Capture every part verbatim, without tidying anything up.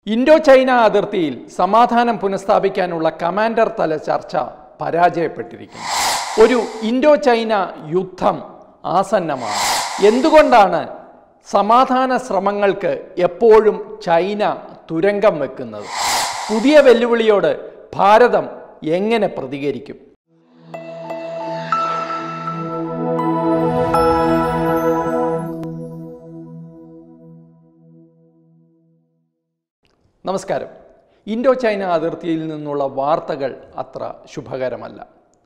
Indo China അതിർത്തിയിൽ സമാധാനം പുനഃസ്ഥാപിക്കാനുള്ള commander തല ചർച്ച പരാജയപ്പെട്ടിരിക്കുന്നു. ഒരു ഇൻഡോ ചൈന യുദ്ധം ആസന്നമാണ്. എന്തുകൊണ്ടാണ് സമാധാന ശ്രമങ്ങൾക്ക് എപ്പോഴും ചൈന തുരങ്കം വെക്കുന്നത്? പുതിയ വെല്ലുവിളിയോട് ഭാരതം എങ്ങനെ പ്രതികരിക്കും? നമസ്കാരം. ഇൻഡോ ചൈന അതിർത്തിയിൽ നിന്നുള്ള വാർത്തകൾ അത്ര ശുഭകരമല്ല.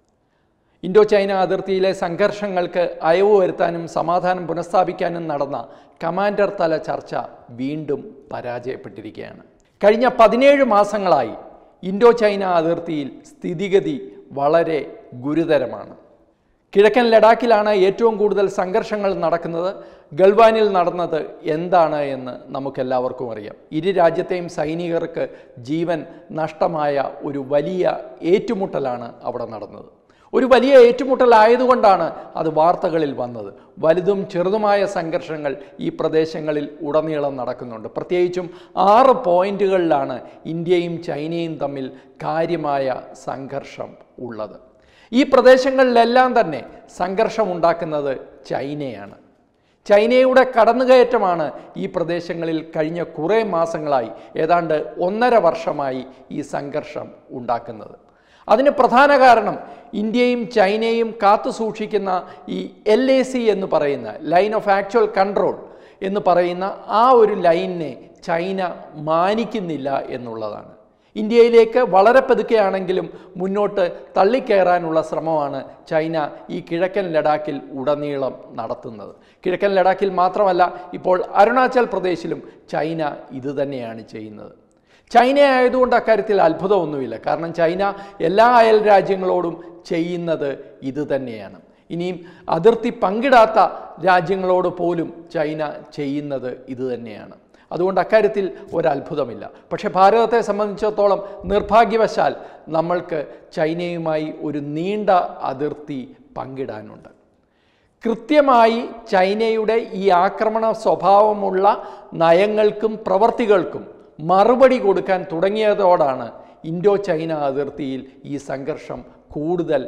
ഇൻഡോ ചൈന അതിർത്തിയിലെ സംഘർഷങ്ങൾക്ക് അയവ് വരുത്താനും സമാധാനം പുനഃസ്ഥാപിക്കാനും നടന്ന കമാൻഡർ തല ചർച്ച വീണ്ടും പരാജയപ്പെട്ടിരിക്കുകയാണ്. കഴിഞ്ഞ പതിനേഴ് മാസങ്ങളായി ഇൻഡോ ചൈന അതിർത്തിയിൽ സ്ഥിതിഗതി വളരെ ഗുരുതരമാണ്. കിഴക്കൻ ലഡാക്കിലാണ് ഏറ്റവും കൂടുതൽ സംഘർഷങ്ങൾ നടക്കുന്നത്. ഗൽവാനിൽ നടന്നത് എന്താണ് എന്ന് നമുക്കെല്ലാവർക്കും അറിയാം. ഇരു രാജ്യത്തെയും സൈനികർക്ക് ജീവൻ നഷ്ടമായ ഒരു വലിയ ഏറ്റുമുട്ടലാണ് അവിടെ നടന്നത്. ഒരു വലിയ ഏറ്റുമുട്ടലായതുകൊണ്ടാണ് അത് വാർത്തകളിൽ വന്നത്. വലുതും ചെറുതുമായ സംഘർഷങ്ങൾ ഈ പ്രദേശങ്ങളിൽ ഉടനീളം നടക്കുന്നുണ്ട്. പ്രത്യേകിച്ചും ആറ് പോയിന്റുകളിലാണ് ഇന്ത്യയും ചൈനയും തമ്മിൽ കാര്യമായ സംഘർഷം ഉള്ളത്. ഈ പ്രദേശങ്ങളിലെല്ലാം തന്നെ സംഘർഷമുണ്ടാക്കുന്നത് ചൈനയാണ്. ചൈനയുടെ കടന്നുകയറ്റമാണ് ഈ പ്രദേശങ്ങളിൽ കഴിഞ്ഞ കുറേ മാസങ്ങളായി, ഏതാണ്ട് ഒന്നര വർഷമായി ഈ സംഘർഷം ഉണ്ടാക്കുന്നത്. അതിന് പ്രധാന കാരണം ഇന്ത്യയും ചൈനയും കാത്തു സൂക്ഷിക്കുന്ന ഈ എൽ എ സി എന്ന് പറയുന്ന ലൈൻ ഓഫ് ആക്ച്വൽ കൺട്രോൾ എന്ന് പറയുന്ന ആ ഒരു ലൈനിനെ ചൈന മാനിക്കുന്നില്ല എന്നുള്ളതാണ്. ഇന്ത്യയിലേക്ക് വളരെ പതുക്കെയാണെങ്കിലും മുന്നോട്ട് തള്ളിക്കയറാനുള്ള ശ്രമമാണ് ചൈന ഈ കിഴക്കൻ ലഡാക്കിൽ ഉടനീളം നടത്തുന്നത്. കിഴക്കൻ ലഡാക്കിൽ മാത്രമല്ല, ഇപ്പോൾ അരുണാചൽ പ്രദേശിലും ചൈന ഇതുതന്നെയാണ് ചെയ്യുന്നത്. ചൈന ആയതുകൊണ്ട് അക്കാര്യത്തിൽ അത്ഭുതമൊന്നുമില്ല. കാരണം ചൈന എല്ലാ അയൽ രാജ്യങ്ങളോടും ചെയ്യുന്നത് ഇതുതന്നെയാണ്. ഇനിയും അതിർത്തി പങ്കിടാത്ത രാജ്യങ്ങളോട് പോലും ചൈന ചെയ്യുന്നത് ഇതുതന്നെയാണ്. അതുകൊണ്ട് അക്കാര്യത്തിൽ ഒരത്ഭുതമില്ല. പക്ഷേ ഭാരതത്തെ സംബന്ധിച്ചിടത്തോളം നിർഭാഗ്യവശാൽ നമ്മൾക്ക് ചൈനയുമായി ഒരു നീണ്ട അതിർത്തി പങ്കിടാനുണ്ട്. കൃത്യമായി ചൈനയുടെ ഈ ആക്രമണ സ്വഭാവമുള്ള നയങ്ങൾക്കും പ്രവർത്തികൾക്കും മറുപടി കൊടുക്കാൻ തുടങ്ങിയതോടാണ് ഇൻഡോ ചൈന അതിർത്തിയിൽ ഈ സംഘർഷം കൂടുതൽ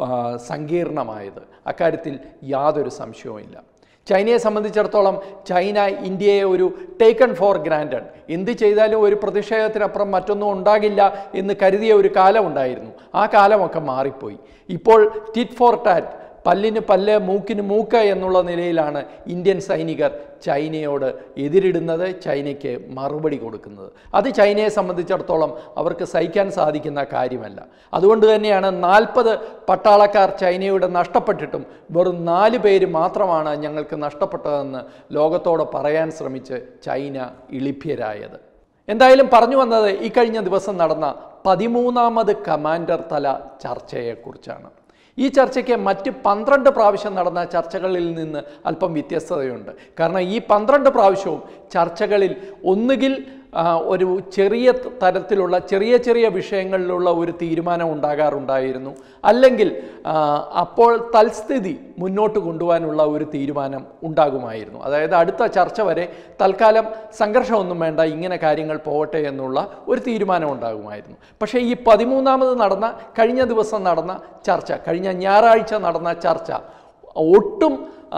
സങ്കീർണമായത്. അക്കാര്യത്തിൽ യാതൊരു സംശയവുമില്ല. ചൈനയെ സംബന്ധിച്ചിടത്തോളം ചൈന ഇന്ത്യയെ ഒരു ടേക്കൺ ഫോർ ഗ്രാൻറ്റഡ്, എന്ത് ചെയ്താലും ഒരു പ്രതിഷേധത്തിനപ്പുറം മറ്റൊന്നും ഉണ്ടാകില്ല എന്ന് കരുതിയ ഒരു കാലം ഉണ്ടായിരുന്നു. ആ കാലമൊക്കെ മാറിപ്പോയി. ഇപ്പോൾ ടിറ്റ് ഫോർ ടാറ്റ്, പല്ലിന് പല്ല് മൂക്കിന് മൂക്ക് എന്നുള്ള നിലയിലാണ് ഇന്ത്യൻ സൈനികർ ചൈനയോട് എതിരിടുന്നത്, ചൈനയ്ക്ക് മറുപടി കൊടുക്കുന്നത്. അത് ചൈനയെ സംബന്ധിച്ചിടത്തോളം അവർക്ക് സഹിക്കാൻ സാധിക്കുന്ന കാര്യമല്ല. അതുകൊണ്ട് തന്നെയാണ് നാൽപ്പത് പട്ടാളക്കാർ ചൈനയുടെ നഷ്ടപ്പെട്ടിട്ടും വെറും നാല് പേര് മാത്രമാണ് ഞങ്ങൾക്ക് നഷ്ടപ്പെട്ടതെന്ന് ലോകത്തോട് പറയാൻ ശ്രമിച്ച് ചൈന ഇളിഭ്യരായത്. എന്തായാലും പറഞ്ഞു വന്നത് ഈ കഴിഞ്ഞ ദിവസം നടന്ന പതിമൂന്നാമത് കമാൻഡർ തല ചർച്ചയെക്കുറിച്ചാണ്. ഈ ചർച്ചയ്ക്ക് മറ്റ് പന്ത്രണ്ട് പ്രാവശ്യം നടന്ന ചർച്ചകളിൽ നിന്ന് അല്പം വ്യത്യസ്തതയുണ്ട്. കാരണം ഈ പന്ത്രണ്ട് പ്രാവശ്യവും ചർച്ചകളിൽ ഒന്നുകിൽ ഒരു ചെറിയ തരത്തിലുള്ള ചെറിയ ചെറിയ വിഷയങ്ങളിലുള്ള ഒരു തീരുമാനം ഉണ്ടാകാറുണ്ടായിരുന്നു, അല്ലെങ്കിൽ അപ്പോൾ തൽസ്ഥിതി മുന്നോട്ട് കൊണ്ടുപോകാനുള്ള ഒരു തീരുമാനം ഉണ്ടാകുമായിരുന്നു. അതായത് അടുത്ത ചർച്ച വരെ തൽക്കാലം സംഘർഷമൊന്നും വേണ്ട, ഇങ്ങനെ കാര്യങ്ങൾ പോകട്ടെ എന്നുള്ള ഒരു തീരുമാനം ഉണ്ടാകുമായിരുന്നു. പക്ഷേ ഈ പതിമൂന്നാമത് നടന്ന കഴിഞ്ഞ ദിവസം നടന്ന ചർച്ച, കഴിഞ്ഞ ഞായറാഴ്ച നടന്ന ചർച്ച ഒട്ടും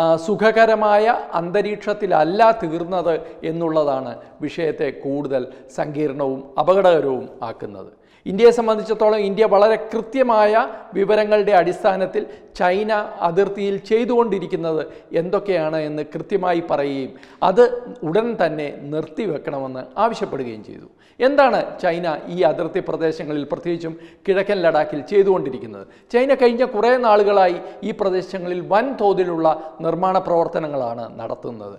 സുഖകരമായ അന്തരീക്ഷത്തിലല്ല തീർന്നത് എന്നുള്ളതാണ് വിഷയത്തെ കൂടുതൽ സങ്കീർണവും അപകടകരവും ആക്കുന്നത്. ഇന്ത്യയെ സംബന്ധിച്ചിടത്തോളം ഇന്ത്യ വളരെ കൃത്യമായ വിവരങ്ങളുടെ അടിസ്ഥാനത്തിൽ ചൈന അതിർത്തിയിൽ ചെയ്തുകൊണ്ടിരിക്കുന്നത് എന്തൊക്കെയാണ് എന്ന് കൃത്യമായി പറയുകയും അത് ഉടൻ തന്നെ നിർത്തിവെക്കണമെന്ന് ആവശ്യപ്പെടുകയും ചെയ്തു. എന്താണ് ചൈന ഈ അതിർത്തി പ്രദേശങ്ങളിൽ, പ്രത്യേകിച്ചും കിഴക്കൻ ലഡാക്കിൽ ചെയ്തുകൊണ്ടിരിക്കുന്നത്? ചൈന കഴിഞ്ഞ കുറേ നാളുകളായി ഈ പ്രദേശങ്ങളിൽ വൻതോതിലുള്ള നിർമ്മാണ പ്രവർത്തനങ്ങളാണ് നടത്തുന്നത്.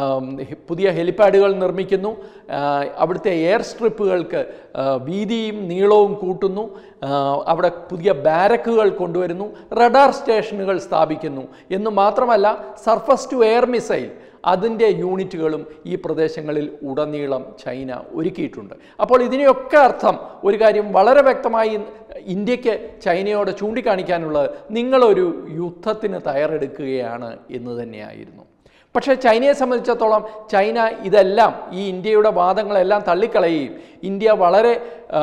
പുതിയ ഹെലിപ്പാഡുകൾ നിർമ്മിക്കുന്നു, അവിടുത്തെ എയർ സ്ട്രിപ്പുകൾക്ക് വീതിയും നീളവും കൂട്ടുന്നു, അവിടെ പുതിയ ബാരക്കുകൾ കൊണ്ടുവരുന്നു, റഡാർ സ്റ്റേഷനുകൾ സ്ഥാപിക്കുന്നു എന്ന് മാത്രമല്ല സർഫസ് ടു എയർ മിസൈൽ അതിൻ്റെ യൂണിറ്റുകളും ഈ പ്രദേശങ്ങളിൽ ഉടനീളം ചൈന ഒരുക്കിയിട്ടുണ്ട്. അപ്പോൾ ഇതിനെയൊക്കെ അർത്ഥം ഒരു കാര്യം വളരെ വ്യക്തമായി ഇന്ത്യക്ക് ചൈനയോട് ചൂണ്ടിക്കാണിക്കാനുള്ളത്, നിങ്ങളൊരു യുദ്ധത്തിന് തയ്യാറെടുക്കുകയാണ് എന്ന് തന്നെയായിരുന്നു. പക്ഷേ ചൈനയെ സംബന്ധിച്ചിടത്തോളം ചൈന ഇതെല്ലാം ഈ ഇന്ത്യയുടെ വാദങ്ങളെല്ലാം തള്ളിക്കളയുകയും ഇന്ത്യ വളരെ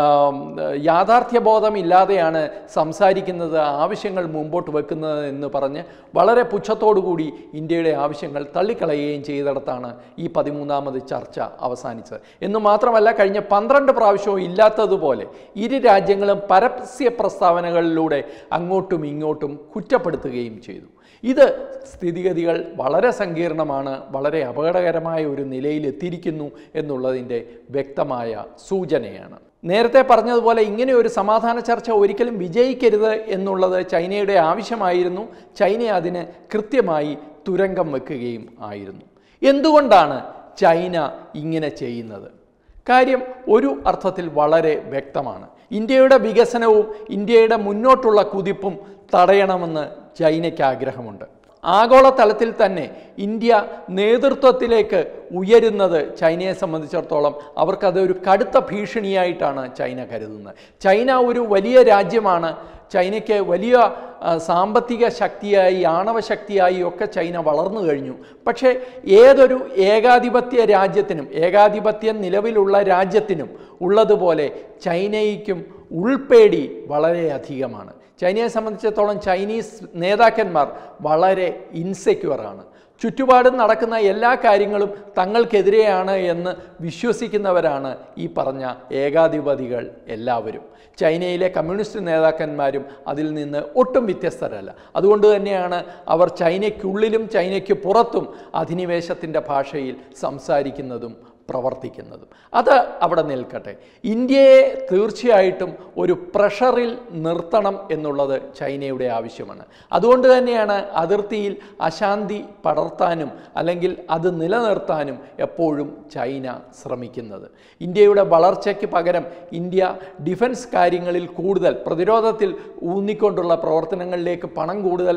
യാഥാർത്ഥ്യബോധമില്ലാതെയാണ് സംസാരിക്കുന്നത്, ആവശ്യങ്ങൾ മുമ്പോട്ട് വെക്കുന്നത് എന്ന് പറഞ്ഞ് വളരെ പുച്ഛത്തോടുകൂടി ഇന്ത്യയുടെ ആവശ്യങ്ങൾ തള്ളിക്കളയുകയും ചെയ്തിടത്താണ് ഈ പതിമൂന്നാമത് ചർച്ച അവസാനിച്ചത്. എന്ന് മാത്രമല്ല, കഴിഞ്ഞ പന്ത്രണ്ട് പ്രാവശ്യവും ഇല്ലാത്തതുപോലെ ഇരു രാജ്യങ്ങളും പരസ്യ പ്രസ്താവനകളിലൂടെ അങ്ങോട്ടും ഇങ്ങോട്ടും കുറ്റപ്പെടുത്തുകയും ചെയ്തു. ഇത് സ്ഥിതിഗതികൾ വളരെ സങ്കീർണമാണ്, വളരെ അപകടകരമായ ഒരു നിലയിലെത്തിയിരിക്കുന്നു എന്നുള്ളതിൻ്റെ വ്യക്തമായ സൂചനയാണ്. നേരത്തെ പറഞ്ഞതുപോലെ ഇങ്ങനെ ഒരു സമാധാന ചർച്ച ഒരിക്കലും വിജയിക്കരുത് എന്നുള്ളത് ചൈനയുടെ ആവശ്യമായിരുന്നു. ചൈന അതിന് കൃത്യമായി തുരങ്കം വെക്കുകയും ആയിരുന്നു. എന്തുകൊണ്ടാണ് ചൈന ഇങ്ങനെ ചെയ്യുന്നത്? കാര്യം ഒരു അർത്ഥത്തിൽ വളരെ വ്യക്തമാണ്. ഇന്ത്യയുടെ വികസനവും ഇന്ത്യയുടെ മുന്നോട്ടുള്ള കുതിപ്പും തടയണമെന്ന് ചൈനയ്ക്ക് ആഗ്രഹമുണ്ട്. ആഗോളതലത്തിൽ തന്നെ ഇന്ത്യ നേതൃത്വത്തിലേക്ക് ഉയരുന്നത് ചൈനയെ സംബന്ധിച്ചിടത്തോളം അവർക്കതൊരു കടുത്ത ഭീഷണിയായിട്ടാണ് ചൈന കരുതുന്നത്. ചൈന ഒരു വലിയ രാജ്യമാണ്. ചൈനയ്ക്ക് വലിയ സാമ്പത്തിക ശക്തിയായി ആണവശക്തിയായി ഒക്കെ ചൈന വളർന്നു കഴിഞ്ഞു. പക്ഷേ ഏതൊരു ഏകാധിപത്യ രാജ്യത്തിനും ഏകാധിപത്യം നിലവിലുള്ള രാജ്യത്തിനും ഉള്ളതുപോലെ ചൈനയ്ക്കും ഉൾപേടി വളരെയധികമാണ്. ചൈനയെ സംബന്ധിച്ചിടത്തോളം ചൈനീസ് നേതാക്കന്മാർ വളരെ ഇൻസെക്യൂറാണ്. ചുറ്റുപാടും നടക്കുന്ന എല്ലാ കാര്യങ്ങളും തങ്ങൾക്കെതിരെയാണ് എന്ന് വിശ്വസിക്കുന്നവരാണ് ഈ പറഞ്ഞ ഏകാധിപതികൾ എല്ലാവരും. ചൈനയിലെ കമ്മ്യൂണിസ്റ്റ് നേതാക്കന്മാരും അതിൽ നിന്ന് ഒട്ടും വ്യത്യസ്തരല്ല. അതുകൊണ്ട് തന്നെയാണ് അവർ ചൈനയ്ക്കുള്ളിലും ചൈനയ്ക്ക് പുറത്തും അധിനിവേശത്തിൻ്റെ ഭാഷയിൽ സംസാരിക്കുന്നതും പ്രവർത്തിക്കുന്നതും. അത് അവിടെ നിൽക്കട്ടെ. ഇന്ത്യയെ തീർച്ചയായിട്ടും ഒരു പ്രഷറിൽ നിർത്തണം എന്നുള്ളത് ചൈനയുടെ ആവശ്യമാണ്. അതുകൊണ്ട് തന്നെയാണ് അതിർത്തിയിൽ അശാന്തി പടർത്താനും അല്ലെങ്കിൽ അത് നിലനിർത്താനും എപ്പോഴും ചൈന ശ്രമിക്കുന്നത്. ഇന്ത്യയുടെ വളർച്ചയ്ക്ക് പകരം ഇന്ത്യ ഡിഫൻസ് കാര്യങ്ങളിൽ കൂടുതൽ, പ്രതിരോധത്തിൽ ഊന്നിക്കൊണ്ടുള്ള പ്രവർത്തനങ്ങളിലേക്ക് പണം കൂടുതൽ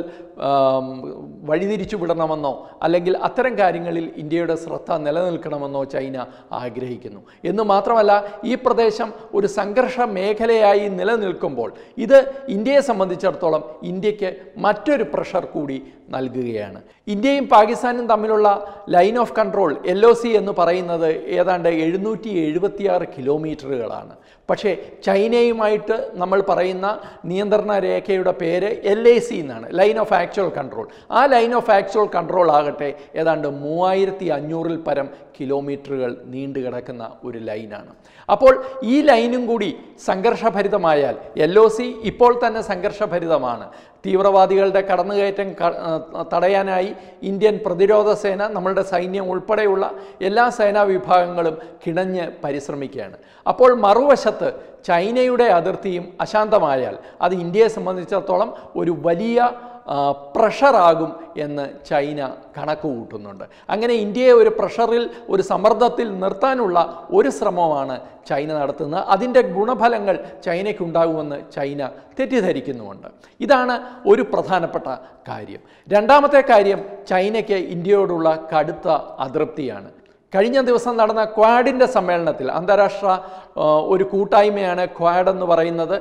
വഴിതിരിച്ചു വിടണമെന്നോ അല്ലെങ്കിൽ അത്തരം കാര്യങ്ങളിൽ ഇന്ത്യയുടെ ശ്രദ്ധ നിലനിൽക്കണമെന്നോ ചൈന ആഗ്രഹിക്കുന്നു. എന്ന് മാത്രമല്ല, ഈ പ്രദേശം ഒരു സംഘർഷ മേഖലയായി നിലനിൽക്കുമ്പോൾ ഇത് ഇന്ത്യയെ സംബന്ധിച്ചിടത്തോളം ഇന്ത്യക്ക് മറ്റൊരു പ്രഷർ കൂടി നൽകുകയാണ്. ഇന്ത്യയും പാകിസ്ഥാനും തമ്മിലുള്ള line of control L O C എന്ന് പറയുന്നത് ഏതാണ്ട് എഴുന്നൂറ്റി എഴുപത്തിയാറ് കിലോമീറ്ററുകളാണ്. പക്ഷേ ചൈനയുമായിട്ട് നമ്മൾ പറയുന്ന നിയന്ത്രണ രേഖയുടെ പേര് എൽ എ സി എന്നാണ്, ലൈൻ ഓഫ് ആക്ച്വൽ കൺട്രോൾ. ആ ലൈൻ ഓഫ് ആക്ച്വൽ കൺട്രോൾ ആകട്ടെ ഏതാണ്ട് മൂവായിരത്തി അഞ്ഞൂറിൽ പരം കിലോമീറ്ററുകൾ നീണ്ടു കിടക്കുന്ന ഒരു ലൈനാണ്. അപ്പോൾ ഈ ലൈനും കൂടി സംഘർഷഭരിതമായാൽ, എൽ ഒ സി ഇപ്പോൾ തന്നെ സംഘർഷഭരിതമാണ്. തീവ്രവാദികളുടെ കടന്നുകയറ്റം തടയാനായി ഇന്ത്യൻ പ്രതിരോധ സേന, നമ്മളുടെ സൈന്യം ഉൾപ്പെടെയുള്ള എല്ലാ സേനാ വിഭാഗങ്ങളും കിണഞ്ഞ് പരിശ്രമിക്കുകയാണ്. അപ്പോൾ മറുവശത്ത് ചൈനയുടെ അതിർത്തിയും അശാന്തമായാൽ അത് ഇന്ത്യയെ സംബന്ധിച്ചിടത്തോളം ഒരു വലിയ പ്രഷറാകും എന്ന് ചൈന കണക്ക് കൂട്ടുന്നുണ്ട്. അങ്ങനെ ഇന്ത്യയെ ഒരു പ്രഷറിൽ, ഒരു സമ്മർദ്ദത്തിൽ നിർത്താനുള്ള ഒരു ശ്രമമാണ് ചൈന നടത്തുന്നത്. അതിൻ്റെ ഗുണഫലങ്ങൾ ചൈനയ്ക്കുണ്ടാകുമെന്ന് ചൈന തെറ്റിദ്ധരിക്കുന്നുമുണ്ട്. ഇതാണ് ഒരു പ്രധാനപ്പെട്ട കാര്യം. രണ്ടാമത്തെ കാര്യം ചൈനയ്ക്ക് ഇന്ത്യയോടുള്ള കടുത്ത അതൃപ്തിയാണ്. കഴിഞ്ഞ ദിവസം നടന്ന ക്വാഡിൻ്റെ സമ്മേളനത്തിൽ, അന്താരാഷ്ട്ര ഒരു കൂട്ടായ്മയാണ് ക്വാഡ് എന്ന് പറയുന്നത്.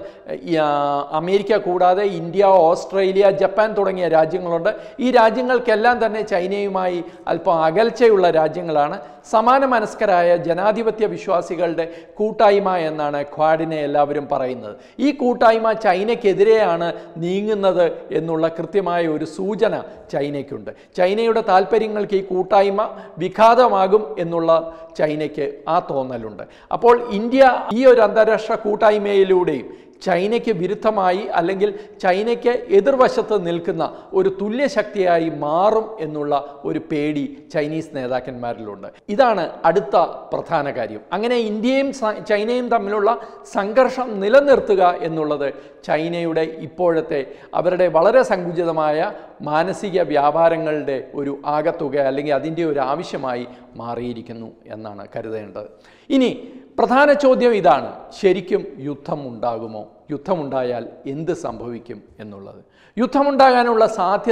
അമേരിക്ക കൂടാതെ ഇന്ത്യ, ഓസ്ട്രേലിയ, ജപ്പാൻ തുടങ്ങിയ രാജ്യങ്ങളുണ്ട്. ഈ രാജ്യങ്ങൾക്കെല്ലാം തന്നെ ചൈനയുമായി അല്പം അകൽച്ചയുള്ള രാജ്യങ്ങളാണ്. സമാന മനസ്കരായ ജനാധിപത്യ വിശ്വാസികളുടെ കൂട്ടായ്മ എന്നാണ് ക്വാഡിനെ എല്ലാവരും പറയുന്നത്. ഈ കൂട്ടായ്മ ചൈനയ്ക്കെതിരെയാണ് നീങ്ങുന്നത് എന്നുള്ള കൃത്യമായ ഒരു സൂചന ചൈനയ്ക്കുണ്ട്. ചൈനയുടെ താല്പര്യങ്ങൾക്ക് ഈ കൂട്ടായ്മ വിഘാതമാകും എന്നുള്ള ചൈനയ്ക്ക് ആ തോന്നലുണ്ട്. അപ്പോൾ ഇന്ത്യ ഈ ഒരു അന്താരാഷ്ട്ര കൂട്ടായ്മയിലൂടെയും ചൈനയ്ക്ക് വിരുദ്ധമായി അല്ലെങ്കിൽ ചൈനയ്ക്ക് എതിർവശത്ത് നിൽക്കുന്ന ഒരു തുല്യശക്തിയായി മാറും എന്നുള്ള ഒരു പേടി ചൈനീസ് നേതാക്കന്മാരിലുണ്ട്. ഇതാണ് അടുത്ത പ്രധാന കാര്യം. അങ്ങനെ ഇന്ത്യയും ചൈനയും തമ്മിലുള്ള സംഘർഷം നിലനിർത്തുക എന്നുള്ളത് ചൈനയുടെ ഇപ്പോഴത്തെ അവരുടെ വളരെ സങ്കുചിതമായ മാനസിക വ്യാപാരങ്ങളുടെ ഒരു ആകത്തുക അല്ലെങ്കിൽ അതിൻ്റെ ഒരു ആവശ്യമായി മാറിയിരിക്കുന്നു എന്നാണ് കരുതേണ്ടത്. ഇനി പ്രധാന ചോദ്യം ഇതാണ്: ശരിക്കും യുദ്ധം ഉണ്ടാകുമോ? യുദ്ധമുണ്ടായാൽ എന്ത് സംഭവിക്കും എന്നുള്ളത്. യുദ്ധമുണ്ടാകാനുള്ള സാധ്യത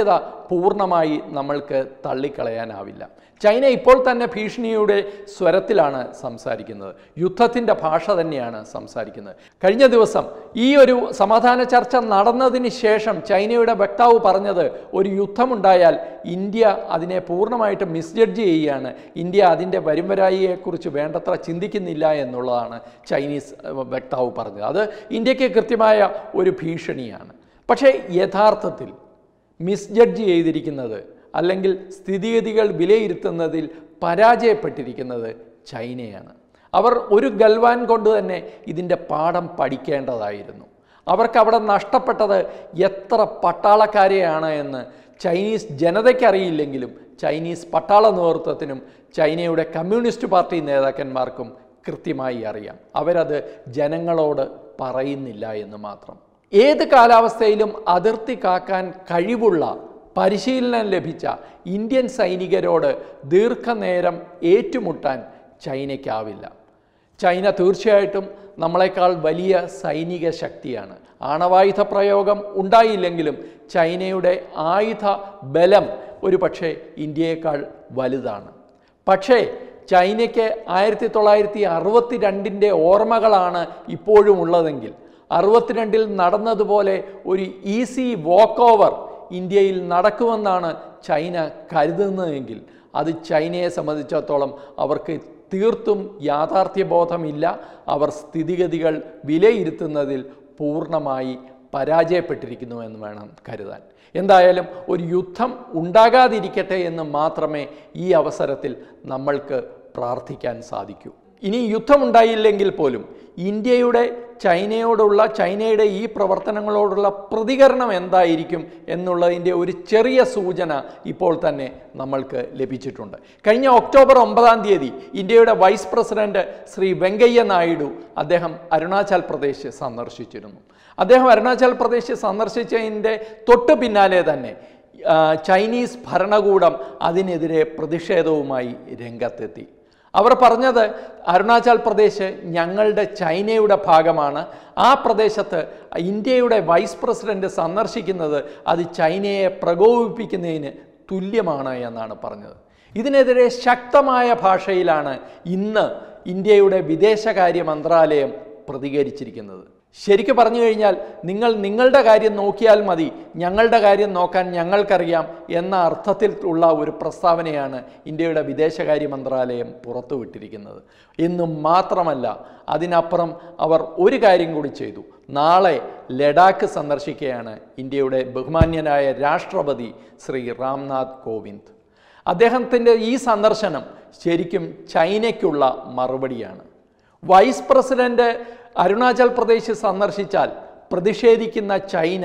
പൂർണ്ണമായി നമ്മൾക്ക് തള്ളിക്കളയാനാവില്ല. ചൈന ഇപ്പോൾ തന്നെ ഭീഷണിയുടെ സ്വരത്തിലാണ് സംസാരിക്കുന്നത്, യുദ്ധത്തിൻ്റെ ഭാഷ തന്നെയാണ് സംസാരിക്കുന്നത്. കഴിഞ്ഞ ദിവസം ഈ ഒരു സമാധാന ചർച്ച നടന്നതിന് ശേഷം ചൈനയുടെ വക്താവ് പറഞ്ഞത്, ഒരു യുദ്ധമുണ്ടായാൽ ഇന്ത്യ അതിനെ പൂർണ്ണമായിട്ട് മിസ്ജഡ്ജ് ചെയ്യുകയാണ്, ഇന്ത്യ അതിൻ്റെ വരുംവരായിയെക്കുറിച്ച് വേണ്ടത്ര ചിന്തിക്കുന്നില്ല എന്നുള്ളതാണ് ചൈനീസ് വക്താവ് പറഞ്ഞത്. അത് ഇന്ത്യക്ക് കൃത്യമായ ഒരു ഭീഷണിയാണ്. പക്ഷേ യഥാർത്ഥത്തിൽ മിസ്ജഡ്ജ് ചെയ്തിരിക്കുന്നത് അല്ലെങ്കിൽ സ്ഥിതിഗതികൾ വിലയിരുത്തുന്നതിൽ പരാജയപ്പെട്ടിരിക്കുന്നത് ചൈനയാണ്. അവർ ഒരു ഗൽവാൻ കൊണ്ട് തന്നെ ഇതിൻ്റെ പാഠം പഠിക്കേണ്ടതായിരുന്നു. അവർക്ക് അവിടെ നഷ്ടപ്പെട്ടത് എത്ര പട്ടാളക്കാരെയാണ് എന്ന് ചൈനീസ് ജനതയ്ക്കറിയില്ലെങ്കിലും ചൈനീസ് പട്ടാള നേതൃത്വത്തിനും ചൈനയുടെ കമ്മ്യൂണിസ്റ്റ് പാർട്ടി നേതാക്കന്മാർക്കും കൃത്യമായി അറിയാം. അവരത് ജനങ്ങളോട് പറയുന്നില്ല എന്ന് മാത്രം. ഏത് കാലാവസ്ഥയിലും അതിർത്തി കാക്കാൻ കഴിവുള്ള പരിശീലനം ലഭിച്ച ഇന്ത്യൻ സൈനികരോട് ദീർഘനേരം ഏറ്റുമുട്ടാൻ ചൈനയ്ക്കാവില്ല. ചൈന തീർച്ചയായിട്ടും നമ്മളെക്കാൾ വലിയ സൈനിക ശക്തിയാണ്. ആണവായുധ പ്രയോഗം ഉണ്ടായില്ലെങ്കിലും ചൈനയുടെ ആയുധ ബലം ഒരു പക്ഷേ ഇന്ത്യയേക്കാൾ വലുതാണ്. പക്ഷേ ചൈനയ്ക്ക് ആയിരത്തി തൊള്ളായിരത്തി അറുപത്തി രണ്ടിൻ്റെ ഓർമ്മകളാണ് ഇപ്പോഴും ഉള്ളതെങ്കിൽ അറുപത്തിരണ്ടിൽ നടന്നതുപോലെ ഒരു ഈസി വാക്ക് ഓവർ ഇന്ത്യയിൽ നടക്കുമെന്നാണ് ചൈന കരുതുന്നതെങ്കിൽ അത് ചൈനയെ സംബന്ധിച്ചിടത്തോളം അവർക്ക് തീർത്തും യാഥാർത്ഥ്യബോധമില്ല. അവർ സ്ഥിതിഗതികൾ വിലയിരുത്തുന്നതിൽ പൂർണ്ണമായി പരാജയപ്പെട്ടിരിക്കുന്നു എന്ന് വേണം കരുതാൻ. എന്തായാലും ഒരു യുദ്ധം ഉണ്ടാകാതിരിക്കട്ടെ എന്ന് മാത്രമേ ഈ അവസരത്തിൽ നമ്മൾക്ക് പ്രാർത്ഥിക്കാൻ സാധിക്കൂ. ഇനി യുദ്ധമുണ്ടായില്ലെങ്കിൽ പോലും ഇന്ത്യയുടെ ചൈനയോടുള്ള ചൈനയുടെ ഈ പ്രവർത്തനങ്ങളോടുള്ള പ്രതികരണം എന്തായിരിക്കും എന്നുള്ളതിൻ്റെ ഒരു ചെറിയ സൂചന ഇപ്പോൾ തന്നെ നമ്മൾക്ക് ലഭിച്ചിട്ടുണ്ട്. കഴിഞ്ഞ ഒക്ടോബർ ഒമ്പതാം തീയതി ഇന്ത്യയുടെ വൈസ് പ്രസിഡന്റ് ശ്രീ വെങ്കയ്യ നായിഡു അദ്ദേഹം അരുണാചൽ പ്രദേശ് സന്ദർശിച്ചിരുന്നു. അദ്ദേഹം അരുണാചൽ പ്രദേശ് സന്ദർശിച്ചതിൻ്റെ തൊട്ട് പിന്നാലെ തന്നെ ചൈനീസ് ഭരണകൂടം അതിനെതിരെ പ്രതിഷേധവുമായി രംഗത്തെത്തി. അവർ പറഞ്ഞത് അരുണാചൽ പ്രദേശ് ഞങ്ങളുടെ ചൈനയുടെ ഭാഗമാണ്, ആ പ്രദേശത്ത് ഇന്ത്യയുടെ വൈസ് പ്രസിഡന്റ് സന്ദർശിക്കുന്നത് അത് ചൈനയെ പ്രകോപിപ്പിക്കുന്നതിന് തുല്യമാണ് എന്നാണ് പറഞ്ഞത്. ഇതിനെതിരെ ശക്തമായ ഭാഷയിലാണ് ഇന്ന് ഇന്ത്യയുടെ വിദേശകാര്യ മന്ത്രാലയം പ്രതികരിച്ചിരിക്കുന്നത്. ശരിക്കും പറഞ്ഞു കഴിഞ്ഞാൽ നിങ്ങൾ നിങ്ങളുടെ കാര്യം നോക്കിയാൽ മതി, ഞങ്ങളുടെ കാര്യം നോക്കാൻ ഞങ്ങൾക്കറിയാം എന്ന അർത്ഥത്തിൽ ഉള്ള ഒരു പ്രസ്താവനയാണ് ഇന്ത്യയുടെ വിദേശകാര്യ മന്ത്രാലയം പുറത്തുവിട്ടിരിക്കുന്നത്. എന്നും മാത്രമല്ല, അതിനപ്പുറം അവർ ഒരു കാര്യം കൂടി ചെയ്തു. നാളെ ലഡാക്ക് സന്ദർശിക്കുകയാണ് ഇന്ത്യയുടെ ബഹുമാന്യനായ രാഷ്ട്രപതി ശ്രീ രാംനാഥ് കോവിന്ദ്. അദ്ദേഹത്തിൻ്റെ ഈ സന്ദർശനം ശരിക്കും ചൈനയ്ക്കുള്ള മറുപടിയാണ്. വൈസ് പ്രസിഡന്റ് അരുണാചൽ പ്രദേശ് സന്ദർശിച്ചാൽ പ്രതിഷേധിക്കുന്ന ചൈന,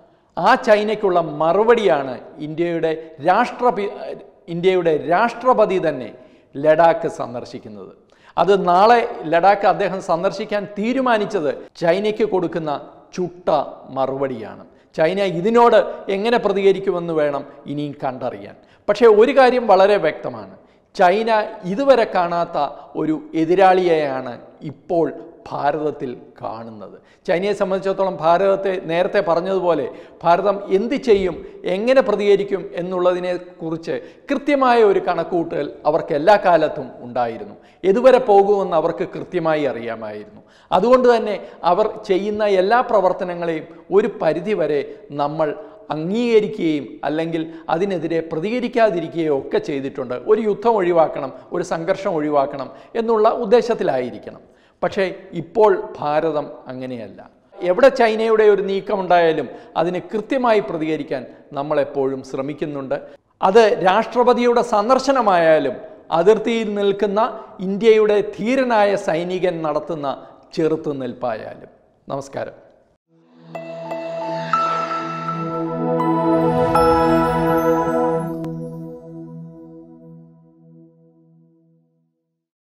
ആ ചൈനയ്ക്കുള്ള മറുപടിയാണ് ഇന്ത്യയുടെ രാഷ്ട്രപതി ഇന്ത്യയുടെ രാഷ്ട്രപതി തന്നെ ലഡാക്ക് സന്ദർശിക്കുന്നത്. അത് നാളെ ലഡാക്ക് അദ്ദേഹം സന്ദർശിക്കാൻ തീരുമാനിച്ചത് ചൈനയ്ക്ക് കൊടുക്കുന്ന ചുട്ട മറുപടിയാണ്. ചൈന ഇതിനോട് എങ്ങനെ പ്രതികരിക്കുമെന്ന് വേണം ഇനിയും കണ്ടറിയാൻ. പക്ഷേ ഒരു കാര്യം വളരെ വ്യക്തമാണ്, ചൈന ഇതുവരെ കാണാത്ത ഒരു എതിരാളിയെയാണ് ഇപ്പോൾ ഭാരതത്തിൽ കാണുന്നത്. ചൈനയെ സംബന്ധിച്ചിടത്തോളം ഭാരതത്തെ നേരത്തെ പറഞ്ഞതുപോലെ ഭാരതം എന്ത് ചെയ്യും, എങ്ങനെ പ്രതികരിക്കും എന്നുള്ളതിനെ കുറിച്ച് കൃത്യമായ ഒരു കണക്കുകൂട്ടൽ അവർക്ക് എല്ലാ കാലത്തും ഉണ്ടായിരുന്നു. എതുവരെ പോകുമെന്ന് അവർക്ക് കൃത്യമായി അറിയാമായിരുന്നു. അതുകൊണ്ട് തന്നെ അവർ ചെയ്യുന്ന എല്ലാ പ്രവർത്തനങ്ങളെയും ഒരു പരിധിവരെ നമ്മൾ അംഗീകരിക്കുകയും അല്ലെങ്കിൽ അതിനെതിരെ പ്രതികരിക്കാതിരിക്കുകയോ ഒക്കെ ചെയ്തിട്ടുണ്ട്. ഒരു യുദ്ധം ഒഴിവാക്കണം, ഒരു സംഘർഷം ഒഴിവാക്കണം എന്നുള്ള ഉദ്ദേശത്തിലായിരിക്കണം. പക്ഷേ ഇപ്പോൾ ഭാരതം അങ്ങനെയല്ല. എവിടെ ചൈനയുടെ ഒരു നീക്കമുണ്ടായാലും അതിന് കൃത്യമായി പ്രതികരിക്കാൻ നമ്മളെപ്പോഴും ശ്രമിക്കുന്നുണ്ട്. അത് രാഷ്ട്രപതിയുടെ സന്ദർശനമായാലും അതിർത്തിയിൽ നിൽക്കുന്ന ഇന്ത്യയുടെ ധീരനായ സൈനികൻ നടത്തുന്ന ചെറുത്തുനിൽപ്പായാലും. നമസ്കാരം.